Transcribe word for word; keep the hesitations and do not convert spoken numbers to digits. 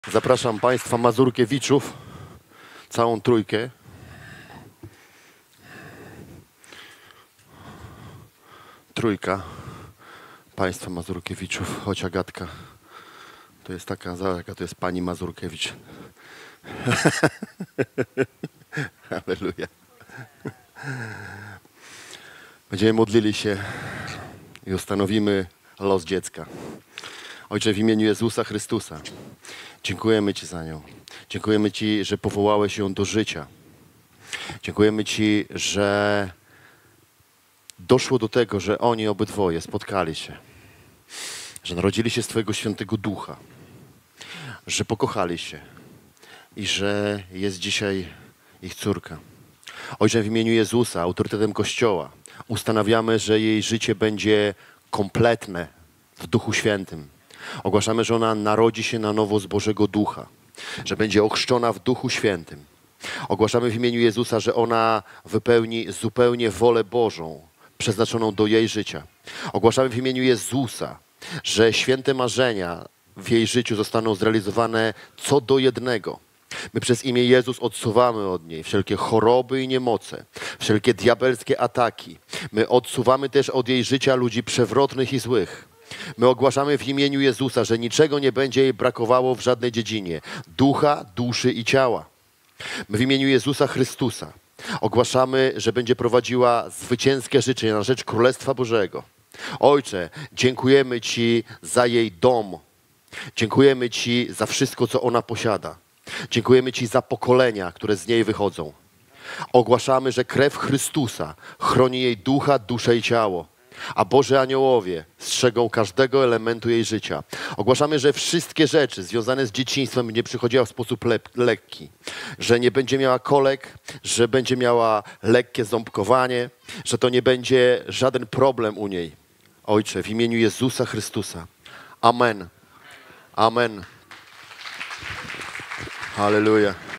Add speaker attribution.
Speaker 1: Zapraszam Państwa Mazurkiewiczów, całą trójkę. Trójka Państwa Mazurkiewiczów, choć Agatka to jest taka, jaka to jest pani Mazurkiewicz. Halleluja. Będziemy modlili się i ustanowimy los dziecka. Ojcze, w imieniu Jezusa Chrystusa, dziękujemy Ci za nią. Dziękujemy Ci, że powołałeś ją do życia. Dziękujemy Ci, że doszło do tego, że oni obydwoje spotkali się. Że narodzili się z Twojego Świętego Ducha. Że pokochali się. I że jest dzisiaj ich córka. Ojcze, w imieniu Jezusa, autorytetem Kościoła, ustanawiamy, że jej życie będzie kompletne w Duchu Świętym. Ogłaszamy, że ona narodzi się na nowo z Bożego Ducha, że będzie ochrzczona w Duchu Świętym. Ogłaszamy w imieniu Jezusa, że ona wypełni zupełnie wolę Bożą, przeznaczoną do jej życia. Ogłaszamy w imieniu Jezusa, że święte marzenia w jej życiu zostaną zrealizowane co do jednego. My przez imię Jezus odsuwamy od niej wszelkie choroby i niemoce, wszelkie diabelskie ataki. My odsuwamy też od jej życia ludzi przewrotnych i złych. My ogłaszamy w imieniu Jezusa, że niczego nie będzie jej brakowało w żadnej dziedzinie ducha, duszy i ciała. My w imieniu Jezusa Chrystusa ogłaszamy, że będzie prowadziła zwycięskie życie na rzecz Królestwa Bożego. Ojcze, dziękujemy Ci za jej dom. Dziękujemy Ci za wszystko, co ona posiada. Dziękujemy Ci za pokolenia, które z niej wychodzą. Ogłaszamy, że krew Chrystusa chroni jej ducha, duszę i ciało. A Boże aniołowie strzegą każdego elementu jej życia. Ogłaszamy, że wszystkie rzeczy związane z dzieciństwem nie przychodziły w sposób le lekki. Że nie będzie miała kolek, że będzie miała lekkie ząbkowanie, że to nie będzie żaden problem u niej. Ojcze, w imieniu Jezusa Chrystusa. Amen. Amen. Halleluja.